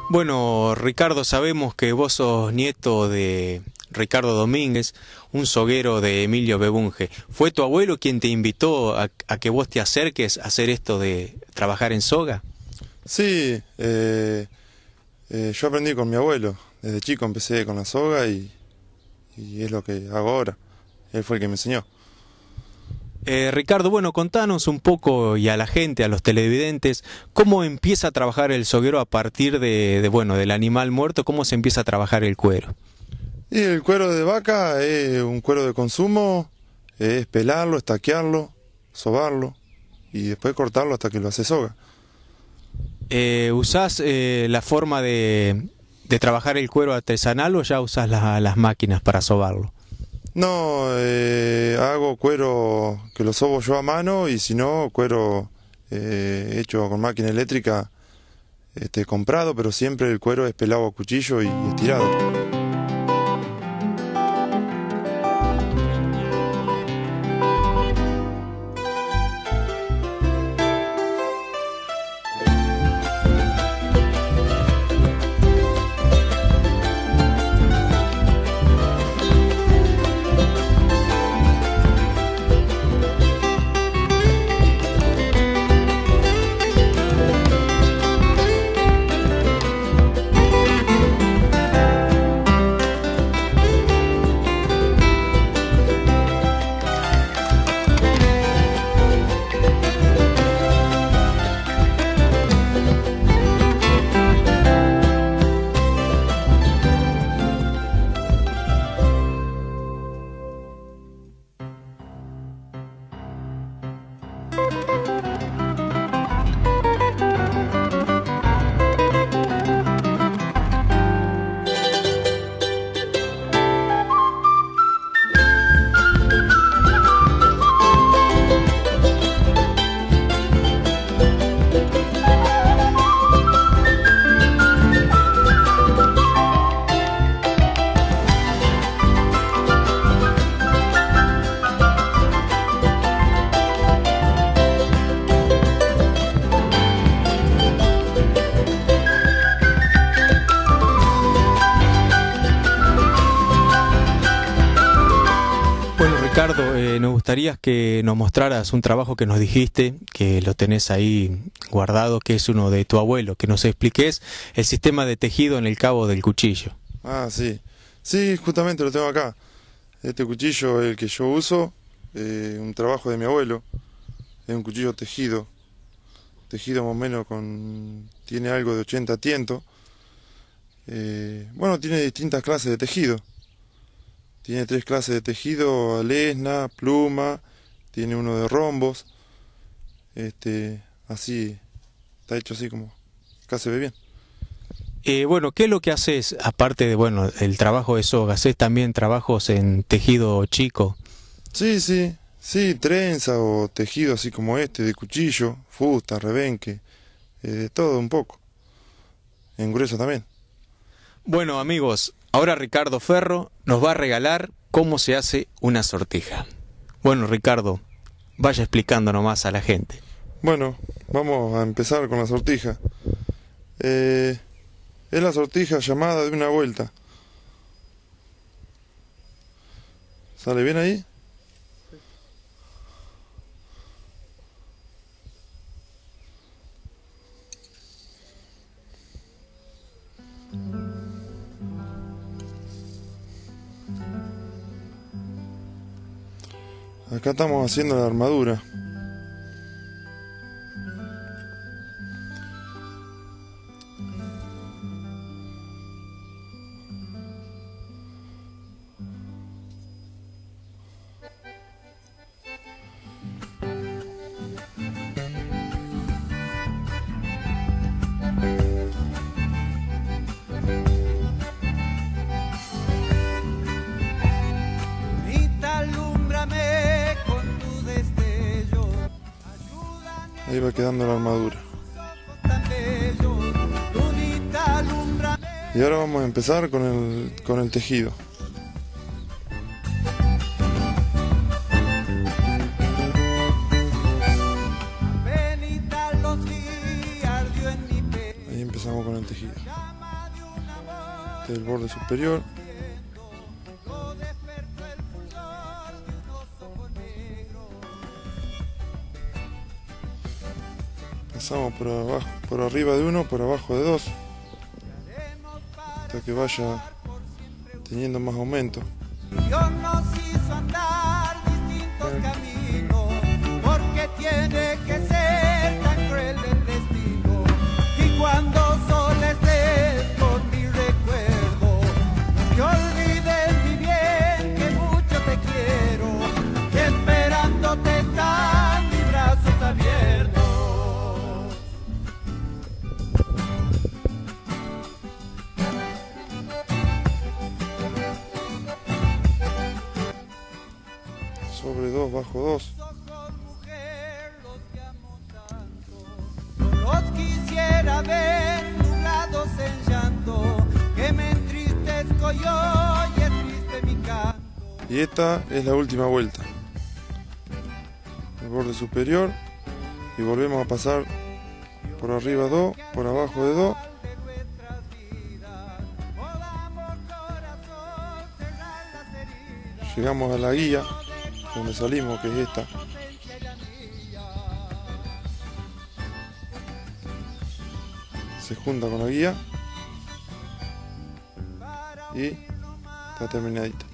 Bueno, Ricardo, sabemos que vos sos nieto de Ricardo Domínguez, un soguero de Emilio Bebunge. ¿Fue tu abuelo quien te invitó a que vos te acerques a hacer esto de trabajar en soga? Sí, yo aprendí con mi abuelo. Desde chico empecé con la soga y es lo que hago ahora. Él fue el que me enseñó. Ricardo, bueno, contanos un poco y a la gente, a los televidentes, cómo empieza a trabajar el soguero a partir del animal muerto, cómo se empieza a trabajar el cuero. Y el cuero de vaca es un cuero de consumo, es pelarlo, estaquearlo, sobarlo y después cortarlo hasta que lo hace soga. ¿Usás la forma de trabajar el cuero artesanal o ya usás las máquinas para sobarlo? No, hago cuero que lo sobo yo a mano y si no, cuero hecho con máquina eléctrica comprado, pero siempre el cuero es pelado a cuchillo y estirado. Ricardo, nos gustaría que nos mostraras un trabajo que nos dijiste, que lo tenés ahí guardado, que es uno de tu abuelo, que nos expliques el sistema de tejido en el cabo del cuchillo. Ah, sí. Sí, justamente lo tengo acá. Este cuchillo es el que yo uso, un trabajo de mi abuelo. Es un cuchillo tejido más o menos tiene algo de 80 tientos. Bueno, tiene distintas clases de tejido. Tiene 3 clases de tejido: alesna, pluma, tiene uno de rombos. Así, está hecho así como acá se ve bien. Bueno, ¿qué es lo que haces aparte de, el trabajo de soga? ¿Haces también trabajos en tejido chico? Sí, trenza o tejido así como de cuchillo, fusta, rebenque, de todo un poco. En grueso también. Bueno, amigos, ahora Ricardo Ferro nos va a regalar cómo se hace una sortija. Bueno, Ricardo, vaya explicando nomás a la gente. Bueno, vamos a empezar con la sortija. Es la sortija llamada de una vuelta. ¿Sale bien ahí? Acá estamos haciendo la armadura. Ahí va quedando la armadura. Y ahora vamos a empezar con el tejido. Ahí empezamos con el tejido. tejida. Este es el borde superior. Pasamos por abajo, por arriba de uno, por abajo de dos, hasta que vaya teniendo más aumento. Dios nos hizo andar distintos caminos, porque tiene que ser tan cruel el destino. Y cuando solo estés con mi recuerdo, no te olvides mi bien, que mucho te quiero, y esperándote están mis brazos abiertos. Sobre dos, bajo dos. No los quisiera ver nublados en llanto, que me entristezco yo y es triste mi canto. Y esta es la última vuelta. El borde superior. Y volvemos a pasar por arriba 2, por abajo de 2. Llegamos a la guía donde salimos, que es esta. Se junta con la guía y está terminadita.